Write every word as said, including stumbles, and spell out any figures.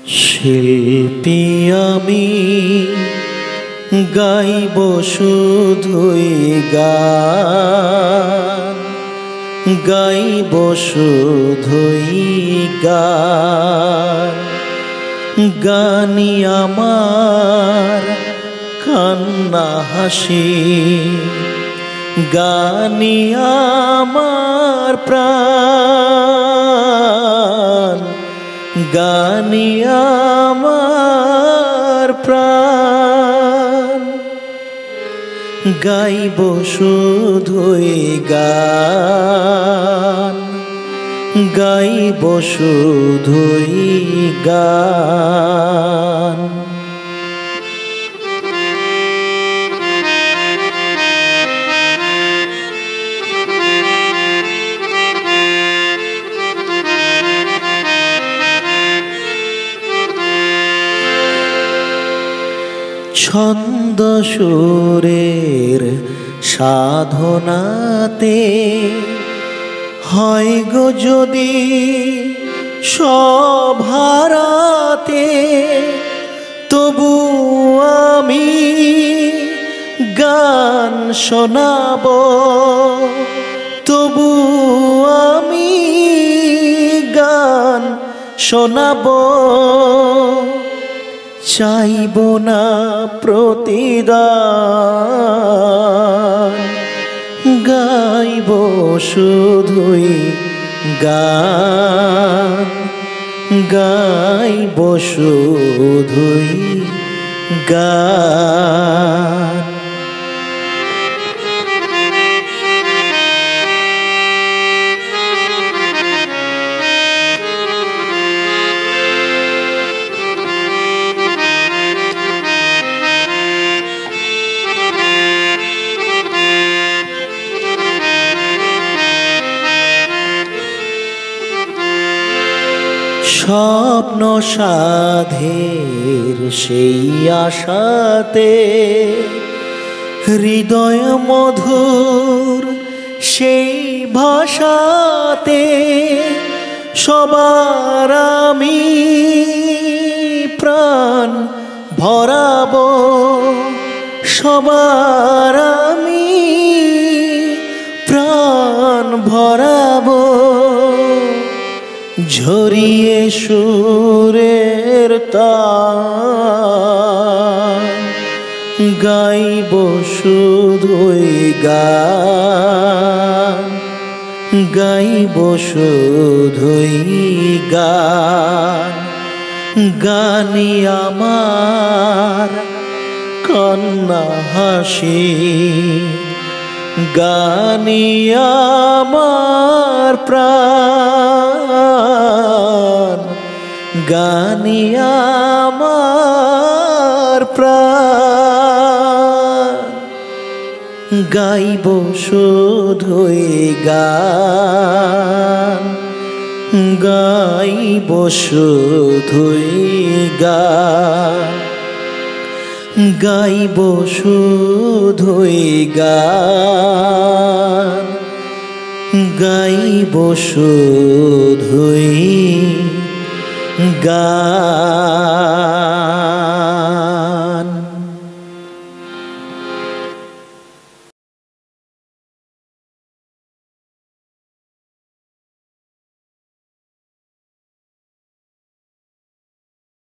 শিল্পী আমি গাইব শুধুই গান, গাইব শুধুই গান। গানি আমার কান্না হাসি, গানি আমার প্রাণ, গানি আমার প্রাণ। গাইব শুধুই গান, গাইব শুধুই গান। ছন্দ সুরের সাধনাতে হয় গো যদি সভারাতে, তবু আমি গান শোনাব, তবু আমি গান শোনাব। চাইব না প্রতিদান, গাইব শুধুই গান, গাইব শুধুই গান। স্বপ্ন সাধের সেই আশাতে, হৃদয় মধুর সেই ভাষাতে, সবার আমি প্রাণ ভরাব, সবার আমি প্রাণ ভরাব। ঝরিয়ে সুরের তান, গাইব শুধুই গান, গাইব শুধুই গান। গানি আমার কান্না হাসি, গানি আমার প্রাণ, গানি আমার প্রাণ। গাইব শুধুই গান, গাইব শুধুই গান, গাইব শুধুই গান, গাইব শুধুই গান।